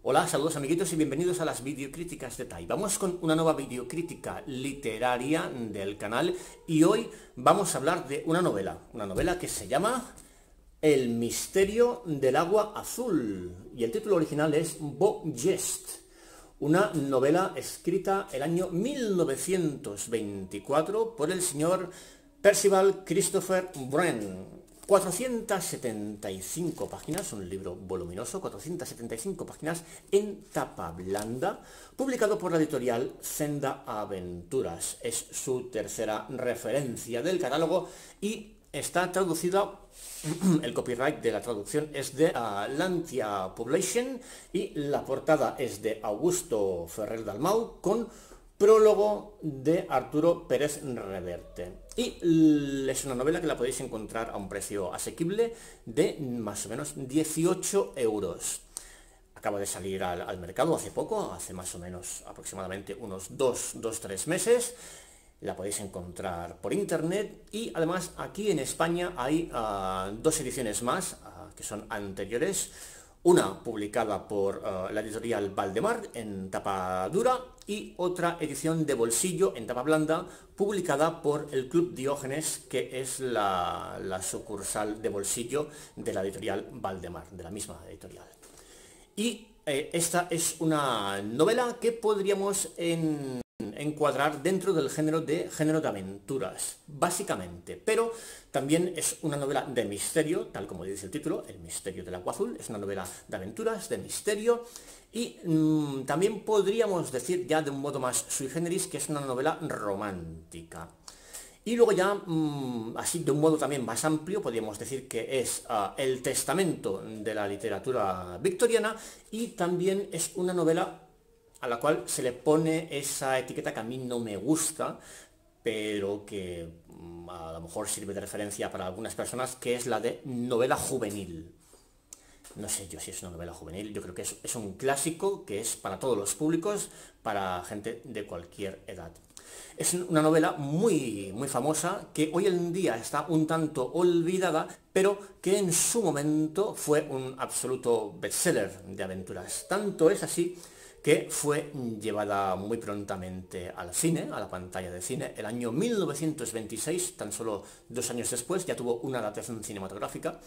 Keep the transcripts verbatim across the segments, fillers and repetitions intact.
Hola, saludos amiguitos y bienvenidos a las videocríticas de Tai. Vamos con una nueva videocrítica literaria del canal y hoy vamos a hablar de una novela, una novela que se llama El misterio del agua azul y el título original es Beau Geste, una novela escrita el año mil novecientos veinticuatro por el señor Percival Christopher Wren. cuatrocientas setenta y cinco páginas, un libro voluminoso, cuatrocientas setenta y cinco páginas en tapa blanda, publicado por la editorial Senda Aventuras. Es su tercera referencia del catálogo y está traducida, el copyright de la traducción es de uh, Lantia Publishing y la portada es de Augusto Ferrer Dalmau con prólogo de Arturo Pérez Reverte. Y es una novela que la podéis encontrar a un precio asequible de más o menos dieciocho euros. Acaba de salir al, al mercado hace poco, hace más o menos aproximadamente unos dos, dos, tres meses. La podéis encontrar por internet y además aquí en España hay uh, dos ediciones más uh, que son anteriores. Una publicada por uh, la editorial Valdemar en tapa dura y otra edición de bolsillo en tapa blanda publicada por el Club Diógenes, que es la, la sucursal de bolsillo de la editorial Valdemar, de la misma editorial. Y eh, esta es una novela que podríamos en... encuadrar dentro del género de género de aventuras, básicamente, pero también es una novela de misterio, tal como dice el título, El misterio del agua azul, es una novela de aventuras, de misterio, y mmm, también podríamos decir ya de un modo más sui generis que es una novela romántica. Y luego ya, mmm, así de un modo también más amplio, podríamos decir que es uh, el testamento de la literatura victoriana y también es una novela a la cual se le pone esa etiqueta que a mí no me gusta, pero que a lo mejor sirve de referencia para algunas personas, que es la de novela juvenil. No sé yo si es una novela juvenil, yo creo que es, es un clásico que es para todos los públicos, para gente de cualquier edad. Es una novela muy, muy famosa, que hoy en día está un tanto olvidada, pero que en su momento fue un absoluto bestseller de aventuras. Tanto es así que fue llevada muy prontamente al cine, a la pantalla de cine. El año mil novecientos veintiséis, tan solo dos años después, ya tuvo una adaptación cinematográfica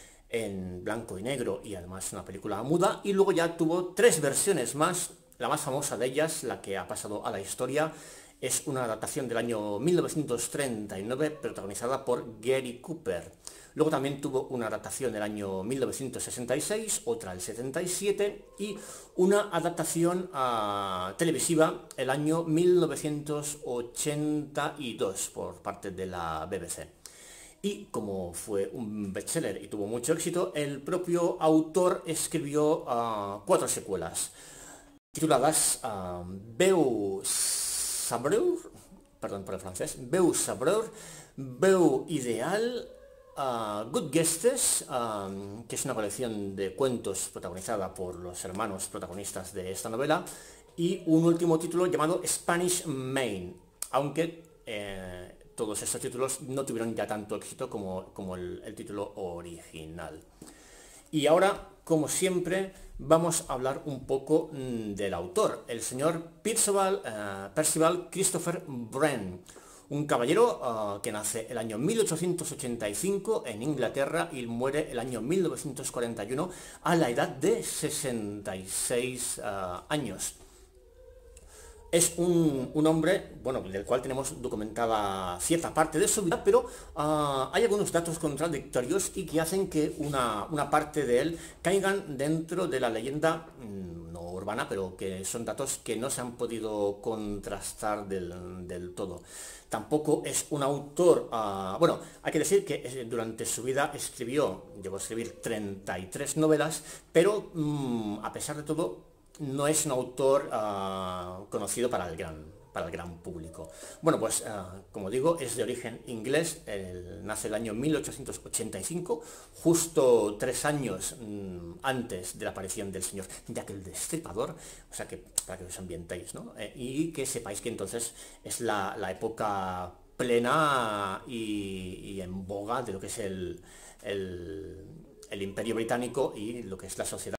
en blanco y negro y además una película muda, y luego ya tuvo tres versiones más. La más famosa de ellas, la que ha pasado a la historia, es una adaptación del año mil novecientos treinta y nueve protagonizada por Gary Cooper. Luego también tuvo una adaptación del año mil novecientos sesenta y seis, otra el setenta y siete y una adaptación uh, televisiva el año mil novecientos ochenta y dos por parte de la B B C. Y como fue un bestseller y tuvo mucho éxito, el propio autor escribió uh, cuatro secuelas tituladas uh, Beau Sabreur, perdón por el francés, Beau Sabreur, Beau Ideal, Uh, Good Guestes, um, que es una colección de cuentos protagonizada por los hermanos protagonistas de esta novela, y un último título llamado Spanish Main, aunque eh, todos estos títulos no tuvieron ya tanto éxito como, como el, el título original. Y ahora, como siempre, vamos a hablar un poco mm, del autor, el señor Percival, uh, Percival Christopher Wren. Un caballero uh, que nace el año mil ochocientos ochenta y cinco en Inglaterra y muere el año mil novecientos cuarenta y uno a la edad de sesenta y seis uh, años. Es un, un hombre, bueno, del cual tenemos documentada cierta parte de su vida, pero uh, hay algunos datos contradictorios y que hacen que una, una parte de él caigan dentro de la leyenda mmm, no urbana, pero que son datos que no se han podido contrastar del, del todo. Tampoco es un autor, uh, bueno, hay que decir que durante su vida escribió, llegó a escribir treinta y tres novelas, pero um, a pesar de todo, no es un autor uh, conocido para el, gran, para el gran público. Bueno, pues, uh, como digo, es de origen inglés, el, nace el año mil ochocientos ochenta y cinco, justo tres años um, antes de la aparición del señor Jack el Destripador, o sea que, para que os ambientéis, ¿no? Eh, y que sepáis que entonces es la, la época plena y, y en boga de lo que es el, el, el Imperio Británico y lo que es la sociedad victoriana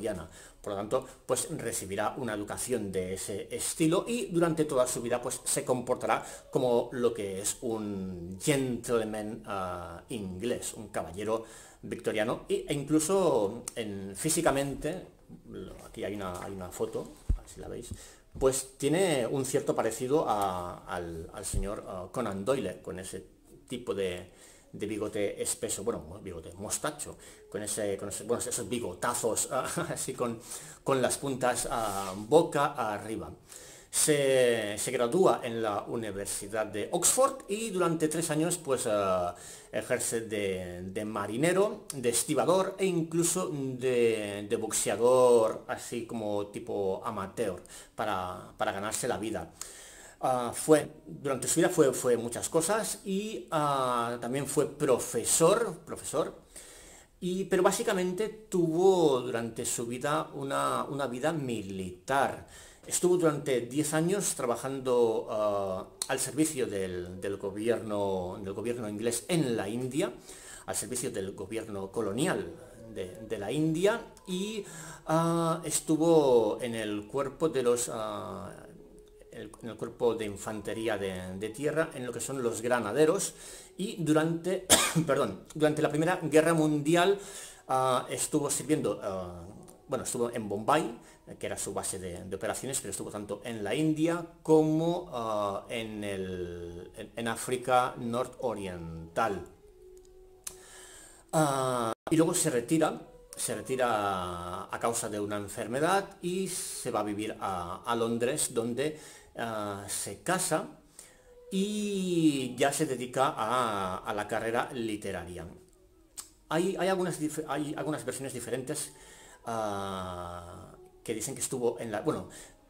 victoriana. Por lo tanto, pues recibirá una educación de ese estilo y durante toda su vida pues se comportará como lo que es un gentleman uh, inglés, un caballero victoriano, e incluso en, físicamente, aquí hay una, hay una foto, a ver si la veis, pues tiene un cierto parecido a, al, al señor uh, Conan Doyle, con ese tipo de, de bigote espeso, bueno, bigote, mostacho, con, ese, con ese, bueno, esos bigotazos uh, así con, con las puntas uh, boca arriba. Se, se gradúa en la Universidad de Oxford y durante tres años pues uh, ejerce de, de marinero, de estibador e incluso de, de boxeador, así como tipo amateur, para, para ganarse la vida. Uh, fue, durante su vida fue, fue muchas cosas y uh, también fue profesor, profesor y, pero básicamente tuvo durante su vida una, una vida militar. Estuvo durante diez años trabajando uh, al servicio del, del, gobierno, del gobierno inglés en la India, al servicio del gobierno colonial de, de la India, y uh, estuvo en el cuerpo de los... Uh, el, en el cuerpo de infantería de, de tierra, en lo que son los granaderos, y durante, perdón, durante la Primera Guerra Mundial uh, estuvo sirviendo, uh, bueno, estuvo en Bombay, que era su base de, de operaciones, pero estuvo tanto en la India como uh, en, el, en, en África nororiental. Uh, y luego se retira, se retira a causa de una enfermedad y se va a vivir a, a Londres, donde uh, se casa y ya se dedica a, a la carrera literaria. Hay, hay, algunas, hay algunas versiones diferentes uh, que dicen que estuvo en la, bueno,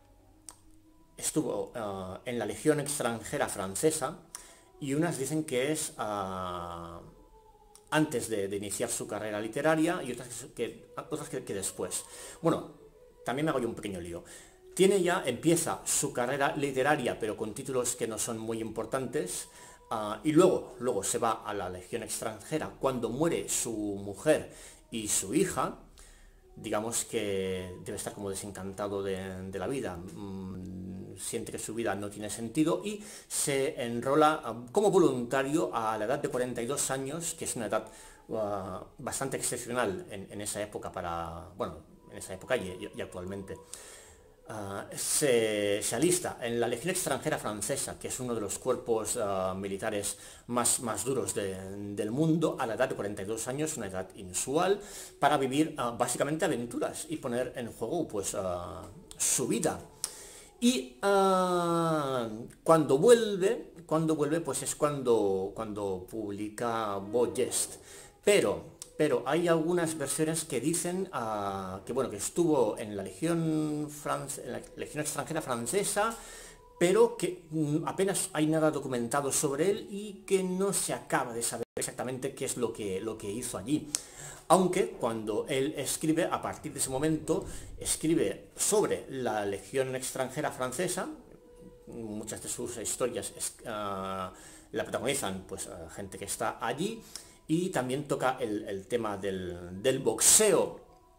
estuvo uh, en la Legión extranjera francesa, y unas dicen que es uh, antes de, de iniciar su carrera literaria, y otras que, otras que, que después. Bueno, también me hago yo un pequeño lío. Tiene ya, empieza su carrera literaria, pero con títulos que no son muy importantes, uh, y luego, luego se va a la Legión extranjera cuando muere su mujer y su hija. Digamos que debe estar como desencantado de, de la vida, mm, siente que su vida no tiene sentido y se enrola como voluntario a la edad de cuarenta y dos años, que es una edad uh, bastante excepcional en, en esa época para, bueno, en esa época y, y actualmente. Uh, se, se alista en la Legión extranjera francesa, que es uno de los cuerpos uh, militares más, más duros de, del mundo, a la edad de cuarenta y dos años, una edad inusual, para vivir uh, básicamente aventuras y poner en juego pues uh, su vida. Y uh, cuando vuelve, cuando vuelve pues es cuando, cuando publica Boyest. Pero... Pero hay algunas versiones que dicen uh, que, bueno, que estuvo en la Legión, France, en la Legión extranjera francesa, pero que mm, apenas hay nada documentado sobre él y que no se acaba de saber exactamente qué es lo que, lo que hizo allí. Aunque cuando él escribe, a partir de ese momento, escribe sobre la Legión extranjera francesa, muchas de sus historias uh, la protagonizan pues uh, gente que está allí, y también toca el, el tema del, del boxeo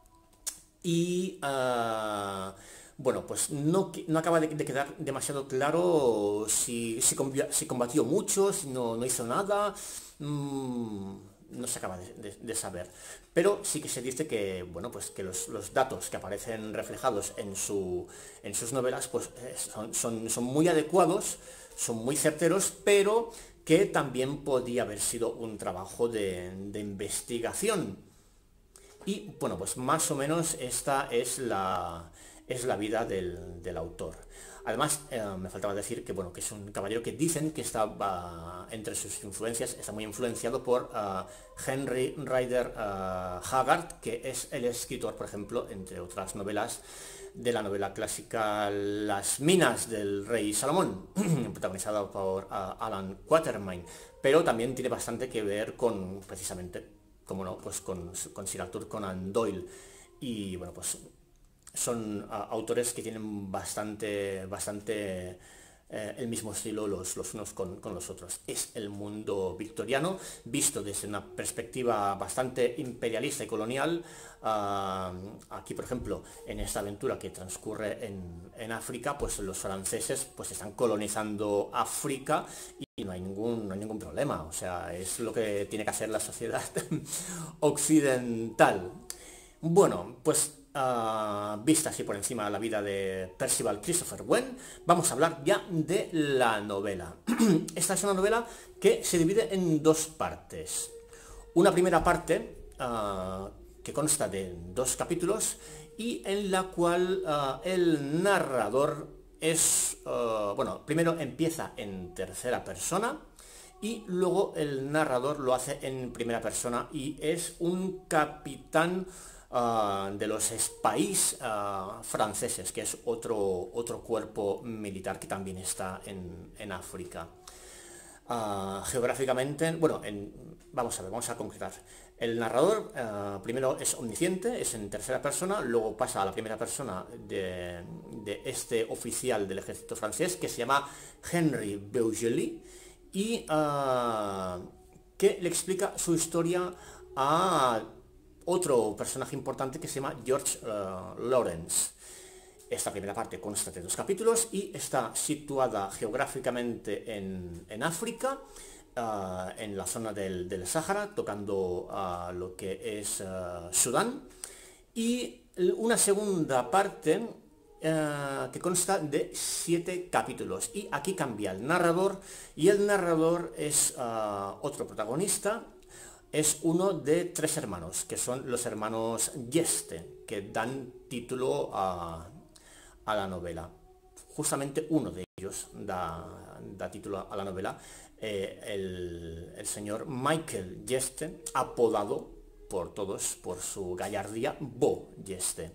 y uh, bueno, pues no, no acaba de, de quedar demasiado claro si, si, si combatió mucho, si no, no hizo nada, mmm, no se acaba de, de, de saber, pero sí que se dice que, bueno, pues que los, los datos que aparecen reflejados en, su, en sus novelas pues son, son, son muy adecuados, son muy certeros, pero que también podía haber sido un trabajo de, de investigación. Y bueno, pues más o menos esta es la, es la vida del, del autor. Además, eh, me faltaba decir que, bueno, que es un caballero que dicen que está, uh, entre sus influencias, está muy influenciado por uh, Henry Rider uh, Haggard, que es el escritor, por ejemplo, entre otras novelas, de la novela clásica Las minas del rey Salomón, protagonizada por uh, Alan Quatermain, pero también tiene bastante que ver con, precisamente, como no, pues con, con Sir Arthur Conan Doyle, y bueno, pues son uh, autores que tienen bastante, bastante eh, el mismo estilo los, los unos con, con los otros. Es el mundo victoriano visto desde una perspectiva bastante imperialista y colonial. Uh, aquí, por ejemplo, en esta aventura que transcurre en, en África, pues los franceses pues están colonizando África y no hay ningún, no hay ningún problema. O sea, es lo que tiene que hacer la sociedad occidental. Bueno, pues uh, vista así por encima la vida de Percival Christopher Wren, vamos a hablar ya de la novela. Esta es una novela que se divide en dos partes. Una primera parte uh, que consta de dos capítulos y en la cual uh, el narrador es, uh, bueno, primero empieza en tercera persona y luego el narrador lo hace en primera persona y es un capitán Uh, de los Spahis uh, franceses, que es otro, otro cuerpo militar que también está en, en África. Uh, geográficamente, bueno, en, vamos a ver, vamos a concretar. El narrador uh, primero es omnisciente, es en tercera persona, luego pasa a la primera persona de, de este oficial del ejército francés que se llama Henry Beaujolais y uh, que le explica su historia a otro personaje importante que se llama George uh, Lawrence. Esta primera parte consta de dos capítulos y está situada geográficamente en, en África, uh, en la zona del, del Sáhara, tocando uh, lo que es uh, Sudán. Y una segunda parte uh, que consta de siete capítulos. Y aquí cambia el narrador, y el narrador es uh, otro protagonista. Es uno de tres hermanos, que son los hermanos Yeste, que dan título a, a la novela. Justamente uno de ellos da, da título a la novela, eh, el, el señor Michael Yeste, apodado por todos por su gallardía Beau Yeste.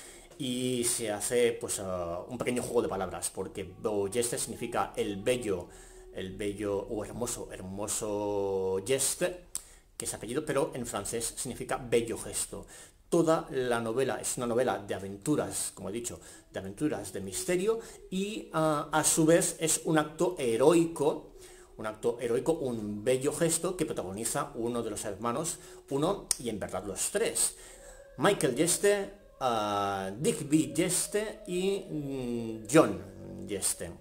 Y se hace pues uh, un pequeño juego de palabras, porque Beau Yeste significa el bello, el bello o hermoso, hermoso Yeste, que es apellido, pero en francés significa bello gesto. Toda la novela es una novela de aventuras, como he dicho, de aventuras, de misterio, y uh, a su vez es un acto heroico, un acto heroico, un bello gesto que protagoniza uno de los hermanos, uno y en verdad los tres. Michael Yeste, uh, Digby Yeste y mm, John Yeste.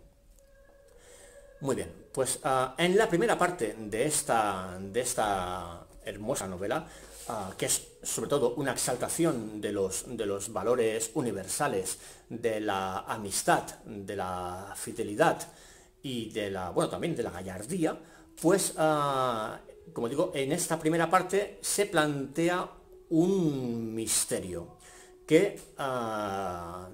Muy bien, pues uh, en la primera parte de esta, de esta hermosa novela, uh, que es sobre todo una exaltación de los, de los valores universales, de la amistad, de la fidelidad y de la, bueno, también de la gallardía, pues, uh, como digo, en esta primera parte se plantea un misterio que uh,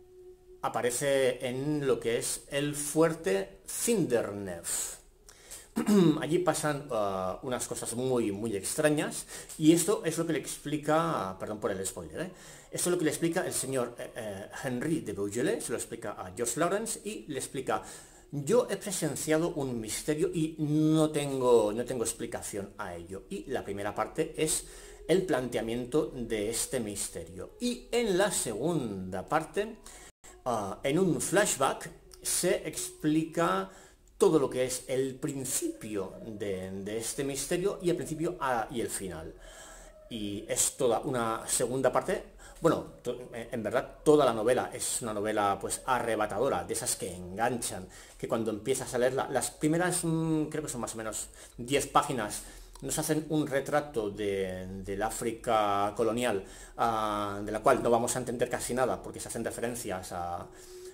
aparece en lo que es el fuerte Zindernef. Allí pasan uh, unas cosas muy, muy extrañas y esto es lo que le explica, perdón por el spoiler, ¿eh? Esto es lo que le explica el señor eh, eh, Henry de Beaujolais, se lo explica a George Lawrence y le explica: yo he presenciado un misterio y no tengo, no tengo explicación a ello. Y la primera parte es el planteamiento de este misterio. Y en la segunda parte, uh, en un flashback, se explica todo lo que es el principio de, de este misterio y el principio a, y el final. Y es toda una segunda parte. Bueno, en verdad toda la novela es una novela pues arrebatadora, de esas que enganchan, que cuando empiezas a leerla, las primeras mmm, creo que son más o menos diez páginas, nos hacen un retrato de, del África colonial, uh, de la cual no vamos a entender casi nada, porque se hacen referencias a,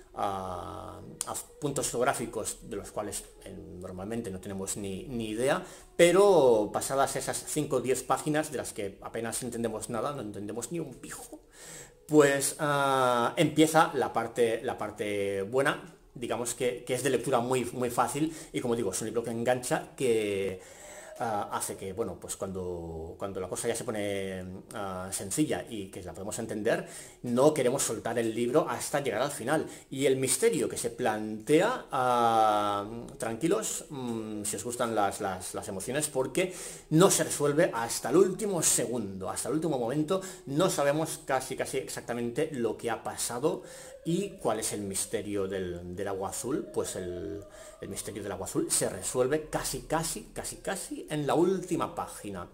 a, a puntos geográficos de los cuales eh, normalmente no tenemos ni, ni idea, pero pasadas esas cinco o diez páginas, de las que apenas entendemos nada, no entendemos ni un pijo, pues uh, empieza la parte, la parte buena, digamos que, que es de lectura muy, muy fácil, y como digo, es un libro que engancha, que uh, hace que, bueno, pues cuando, cuando la cosa ya se pone uh, sencilla y que la podemos entender, no queremos soltar el libro hasta llegar al final. Y el misterio que se plantea, uh, tranquilos, um, si os gustan las, las, las emociones, porque no se resuelve hasta el último segundo, hasta el último momento. No sabemos casi, casi exactamente lo que ha pasado y cuál es el misterio del, del agua azul. Pues el, el misterio del agua azul se resuelve casi, casi, casi, casi en la última página.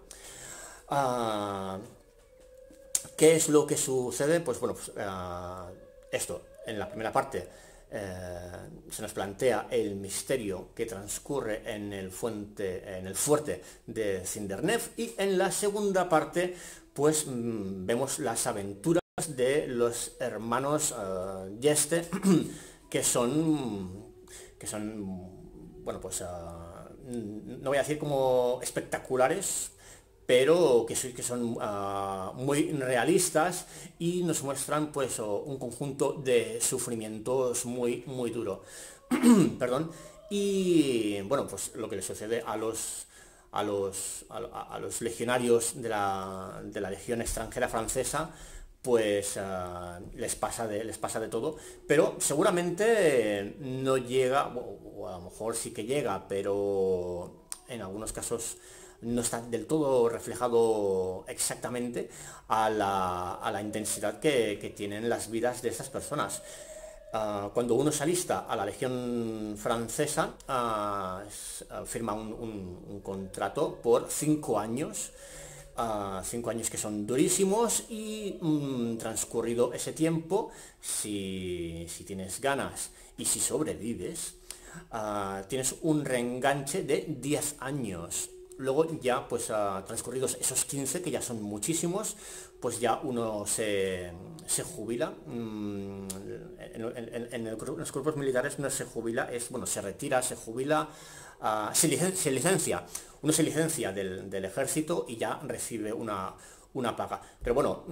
Uh, ¿Qué es lo que sucede? Pues bueno, pues, uh, esto, en la primera parte eh, se nos plantea el misterio que transcurre en el, fuente, en el fuerte de Cindernev, y en la segunda parte pues mmm, vemos las aventuras de los hermanos uh, Yeste, que son, que son, bueno, pues uh, no voy a decir como espectaculares, pero que, que son uh, muy realistas y nos muestran pues uh, un conjunto de sufrimientos muy, muy duro. Perdón. Y bueno, pues lo que le sucede a los a los, a, a los legionarios de la, de la Legión extranjera francesa, pues uh, les, pasa de, les pasa de todo, pero seguramente no llega, o, o a lo mejor sí que llega, pero en algunos casos no está del todo reflejado exactamente a la, a la intensidad que, que tienen las vidas de estas personas. Uh, cuando uno se alista a la Legión Francesa, uh, firma un, un, un contrato por cinco años, uh, cinco años que son durísimos, y um, transcurrido ese tiempo, si, si tienes ganas y si sobrevives, uh, tienes un reenganche de diez años. Luego ya, pues uh, transcurridos esos quince, que ya son muchísimos, pues ya uno se, se jubila. Mm, en, en, en, el, en los cuerpos militares no se jubila, es, bueno, se retira, se jubila, uh, se, licen, se licencia. Uno se licencia del, del ejército y ya recibe una, una paga. Pero bueno,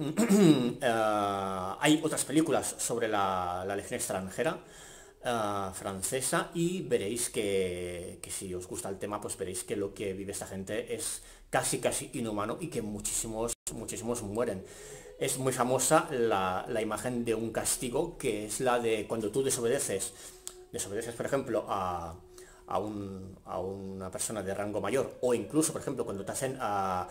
uh, hay otras películas sobre la, la Legión extranjera Uh, francesa, y veréis que, que si os gusta el tema, pues veréis que lo que vive esta gente es casi casi inhumano y que muchísimos muchísimos mueren. Es muy famosa la, la imagen de un castigo, que es la de cuando tú desobedeces desobedeces por ejemplo a, a, un, a una persona de rango mayor, o incluso por ejemplo cuando te hacen a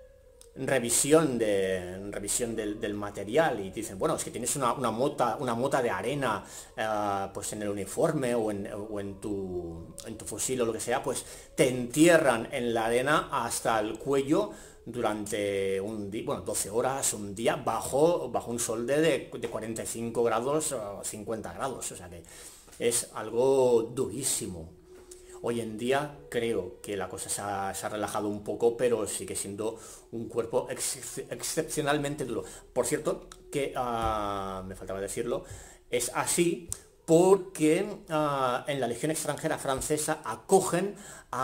revisión de revisión del, del material y te dicen, bueno, es que tienes una, una mota una mota de arena uh, pues en el uniforme o en, o en tu en tu fusil o lo que sea, pues te entierran en la arena hasta el cuello durante un día, bueno, doce horas, un día, bajo bajo un sol de, de cuarenta y cinco grados o cincuenta grados, o sea que es algo durísimo. Hoy en día creo que la cosa se ha, se ha relajado un poco, pero sigue siendo un cuerpo ex, excepcionalmente duro. Por cierto, que uh, me faltaba decirlo, es así porque uh, en la Legión extranjera francesa acogen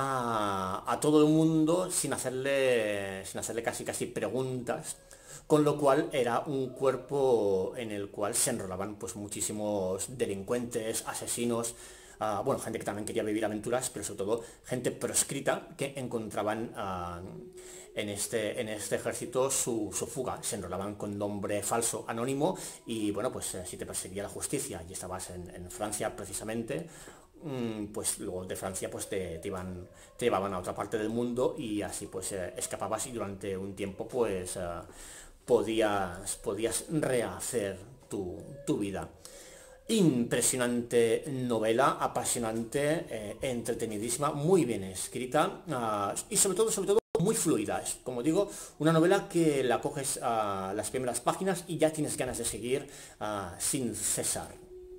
a, a todo el mundo sin hacerle, sin hacerle casi casi preguntas, con lo cual era un cuerpo en el cual se enrolaban pues muchísimos delincuentes, asesinos, Uh, bueno, gente que también quería vivir aventuras, pero sobre todo gente proscrita que encontraban uh, en, este, en este ejército su, su fuga. Se enrolaban con nombre falso, anónimo, y bueno, pues eh, si te perseguía la justicia y estabas en, en Francia precisamente, mm, pues luego de Francia pues te, te, iban, te llevaban a otra parte del mundo, y así pues eh, escapabas, y durante un tiempo pues uh, podías, podías rehacer tu, tu vida. Impresionante novela, apasionante, eh, entretenidísima, muy bien escrita, uh, y sobre todo, sobre todo, muy fluida. Es, como digo, una novela que la coges a uh, las primeras páginas y ya tienes ganas de seguir uh, sin cesar.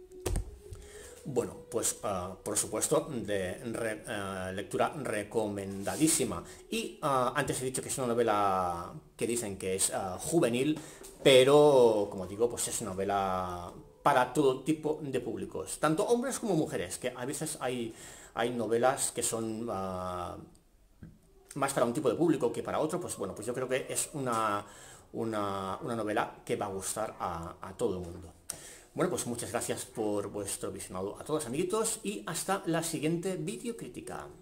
Bueno, pues uh, por supuesto, de re, uh, lectura recomendadísima. Y uh, antes he dicho que es una novela que dicen que es uh, juvenil, pero como digo, pues es una novela para todo tipo de públicos, tanto hombres como mujeres, que a veces hay, hay novelas que son uh, más para un tipo de público que para otro. Pues bueno, pues yo creo que es una, una, una novela que va a gustar a, a todo el mundo. Bueno, pues muchas gracias por vuestro visionado a todos, amiguitos, y hasta la siguiente videocrítica.